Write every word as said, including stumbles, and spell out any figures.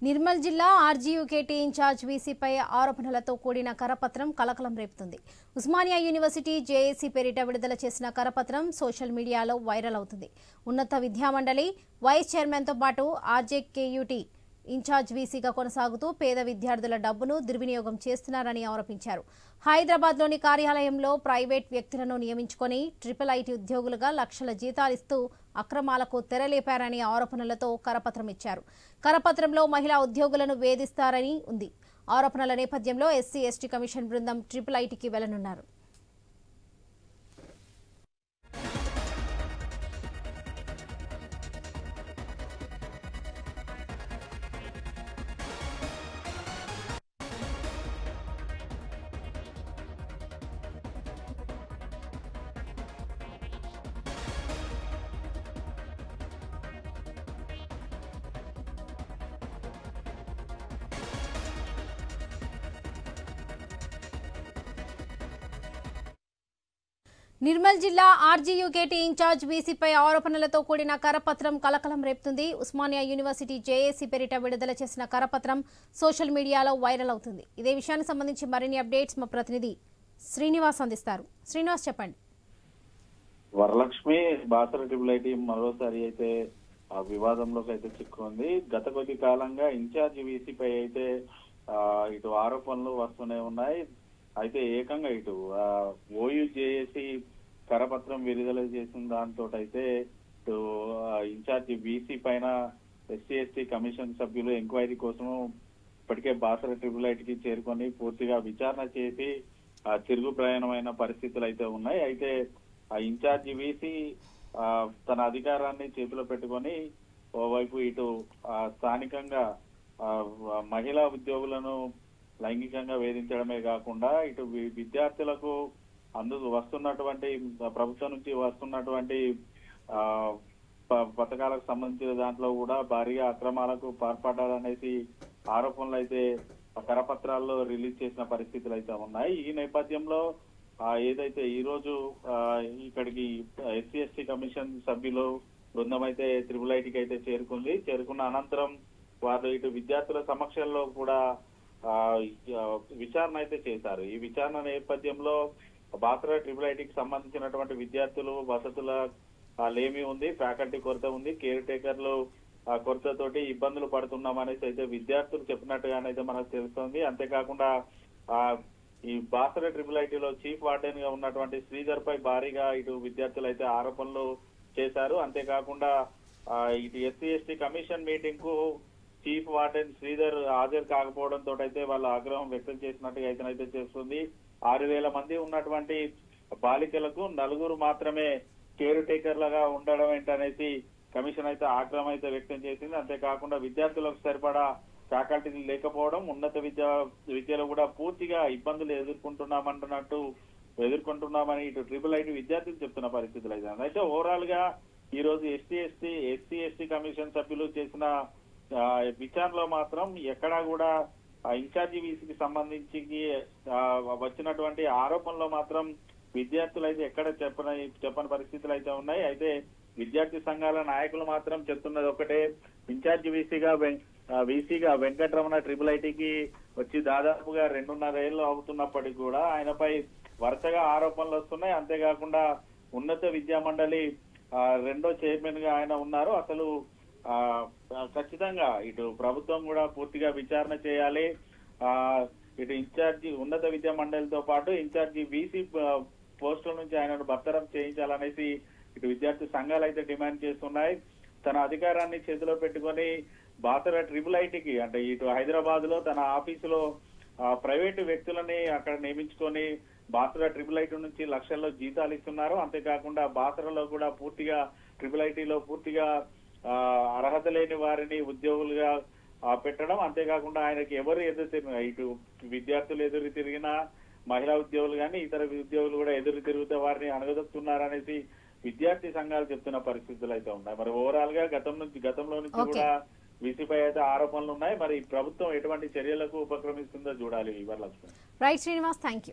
నిర్మల్ జిల్లా RGUKT incharge వీసీపై ఆరోపణలతో కూడిన కరపత్రం కలకలం రేపుతుంది. ఉస్మానియా యూనివర్సిటీ జేఏసీ పేరిట విడుదల చేసిన కరపత్రం సోషల్ మీడియాలో వైరల్ అవుతుంది. ఉన్నత విద్యామండలి వైస్ చైర్మన్తో పాటు ఆర్జేకేయూటీ ఇన్ఛార్జ్ వీసీగా కొనసాగుతూ పేద విద్యార్థుల డబ్బును దుర్వినియోగం చేస్తున్నారని ఆరోపించారు. హైదరాబాద్లోని కార్యాలయంలో ప్రైవేట్ వ్యక్తులను నియమించుకొని ట్రిపుల్ ఐటీ ఉద్యోగులుగా లక్షల జీతాలిస్తూ అక్రమాలకు తెరలేపారని ఆరోపణలతో కరపత్రం ఇచ్చారు. కరపత్రంలో మహిళా ఉద్యోగులను వేధిస్తారని ఉంది. ఆరోపణల నేపథ్యంలో ఎస్సీ ఎస్టీ కమిషన్ బృందం ట్రిపుల్ ఐటీకి వెళ్లనున్నారు. నిర్మల్ జిల్లా ఆర్జీయూకేటీ ఇన్ఛార్జ్ వీసీపై ఆరోపణలతో కూడిన కరపత్రం కలకలం రేపుతుంది. ఉస్మానియా యూనివర్సిటీ జేఏసీ పేరిట విడుదల చేసిన కరపత్రం సోషల్ మీడియాలో వైరల్ అవుతుంది. ఇదే విషయానికి సంబంధించి మరిన్ని అప్డేట్స్ మా ప్రతినిధి శ్రీనివాస్ అందిస్తారు. శ్రీనివాస్, చెప్పండి. వరలక్ష్మి బాసర ట్రిపుల్ ఐటీ మరోసారి అయితే ఆ వివాదంలోకి అయితే చిక్కుంది. గత కొద్ది కాలంగా ఇన్ఛార్జ్ వీసీపై అయితే ఇటు ఆరోపణలు వస్తూనే ఉన్నాయి. అయితే ఏకంగా ఇటు ఓయూ జేఏసీ కరపత్రం విడుదల చేసిన దాంతో అయితే ఇటు ఇన్ఛార్జి వీసీ పైన ఎస్సీ ఎస్టీ కమిషన్ సభ్యులు ఎంక్వైరీ కోసం ఇప్పటికే బాసర ట్రిపుల్ ఐటీకి చేరుకొని పూర్తిగా విచారణ చేసి ఆ తిరుగు ప్రయాణమైన పరిస్థితులు అయితే ఉన్నాయి. అయితే ఆ ఇన్ఛార్జి వీసీ తన అధికారాన్ని చేతిలో పెట్టుకొని ఓవైపు ఇటు స్థానికంగా మహిళా ఉద్యోగులను లైంగికంగా వేధించడమే కాకుండా ఇటు విద్యార్థులకు అందు వస్తున్నటువంటి ప్రభుత్వం నుంచి వస్తున్నటువంటి ఆ పథకాలకు సంబంధించిన దాంట్లో కూడా భారీగా అక్రమాలకు పాల్పడాలనేసి ఆరోపణలు అయితే కరపత్రాల్లో రిలీజ్ చేసిన పరిస్థితులు అయితే ఉన్నాయి. ఈ నేపథ్యంలో ఏదైతే ఈ రోజు ఇక్కడికి ఎస్సీ ఎస్టీ కమిషన్ సభ్యులు బృందం అయితే త్రిపుల్ ఐటీకి అయితే చేరుకుంది. చేరుకున్న అనంతరం వారు ఇటు విద్యార్థుల సమక్షంలో కూడా ఆ విచారణ అయితే చేశారు. ఈ విచారణ నేపథ్యంలో బాసర ట్రిపుల్ ఐటీకి సంబంధించినటువంటి విద్యార్థులు వసతుల లేమి ఉంది, ఫ్యాకల్టీ కొరత ఉంది, కేర్ టేకర్లు కొరతతోటి ఇబ్బందులు పడుతున్నామనేసి అయితే విద్యార్థులు చెప్పినట్టుగానైతే మనకు తెలుస్తోంది. అంతేకాకుండా ఆ ఈ బాసర ట్రిపుల్ ఐటీలో చీఫ్ వార్డెన్ గా ఉన్నటువంటి శ్రీధర్ పై భారీగా ఇటు విద్యార్థులు అయితే ఆరోపణలు చేశారు. అంతేకాకుండా ఇటు ఎస్సీ ఎస్టీ కమిషన్ మీటింగ్ కు చీఫ్ వార్డెన్ శ్రీధర్ హాజరు కాకపోవడంతో అయితే వాళ్ళ ఆగ్రహం వ్యక్తం చేసినట్టుగా అయితేనైతే చేస్తుంది. ఆరు వేల మంది ఉన్నటువంటి బాలికలకు నలుగురు మాత్రమే కేర్ టేకర్లుగా ఉండడం ఏంటనేసి కమిషన్ అయితే ఆగ్రహం అయితే వ్యక్తం చేసింది. అంతేకాకుండా విద్యార్థులకు సరిపడా ఫ్యాకల్టీలు లేకపోవడం, ఉన్నత విద్య విద్యలో కూడా పూర్తిగా ఇబ్బందులు ఎదుర్కొంటున్నామంటున్నట్టు ఎదుర్కొంటున్నామని ఇటు ట్రిపుల్ ఐటీ విద్యార్థులు చెప్తున్న పరిస్థితులు అయితే అయితే ఓవరాల్ గా ఈ రోజు SC ST SC ST commission సభ్యులు చేసిన విచారణలో మాత్రం ఎక్కడా కూడా ఇన్ఛార్జి వీసీకి సంబంధించి వచ్చినటువంటి ఆరోపణలో మాత్రం విద్యార్థులు అయితే ఎక్కడ చెప్పని చెప్పని పరిస్థితులు అయితే ఉన్నాయి. అయితే విద్యార్థి సంఘాల నాయకులు మాత్రం చెప్తున్నది ఒకటే, ఇన్ఛార్జి వీసీగా వీసీగా వెంకటరమణ ట్రిపుల్ ఐటీకి వచ్చి దాదాపుగా రెండున్నర ఏళ్ళు అవుతున్నప్పటికీ కూడా ఆయనపై వరుసగా ఆరోపణలు వస్తున్నాయి. అంతేకాకుండా ఉన్నత విద్యా మండలి రెండో చైర్మన్ గా ఆయన ఉన్నారు. అసలు ఆ ఖచ్చితంగా ఇటు ప్రభుత్వం కూడా పూర్తిగా విచారణ చేయాలి. ఆ ఇటు ఇన్ఛార్జి ఉన్నత విద్యా మండలితో పాటు ఇన్ఛార్జి వీసీ పోస్టుల నుంచి ఆయనను బర్తరఫ్ చేయించాలనేసి ఇటు విద్యార్థి సంఘాలు అయితే డిమాండ్ చేస్తున్నాయి. తన అధికారాన్ని చేతిలో పెట్టుకొని బాసర ట్రిపుల్ ఐటీకి అంటే ఇటు హైదరాబాద్ లో తన ఆఫీసులో ప్రైవేటు వ్యక్తులని అక్కడ నియమించుకొని బాసర ట్రిపుల్ ఐటీ నుంచి లక్షల్లో జీతాలు ఇస్తున్నారు. అంతేకాకుండా బాసరలో కూడా పూర్తిగా ట్రిపుల్ ఐటీలో పూర్తిగా ఆ అర్హత లేని వారిని ఉద్యోగులుగా పెట్టడం, అంతేకాకుండా ఆయనకి ఎవరు ఎదురు తిరిగినా ఇటు విద్యార్థులు ఎదురు తిరిగినా మహిళా ఉద్యోగులు కానీ ఇతర ఉద్యోగులు కూడా ఎదురు తిరుగుతే వారిని అణగదొక్కుతున్నారనేసి విద్యార్థి సంఘాలు చెప్తున్న పరిస్థితులు అయితే ఉన్నాయి. మరి ఓవరాల్ గా గతం నుంచి గతంలో నుంచి కూడా వీసీపై అయితే ఆరోపణలు ఉన్నాయి. మరి ప్రభుత్వం ఎటువంటి చర్యలకు ఉపక్రమిస్తుందో చూడాలి. Right Srinivas, thank you.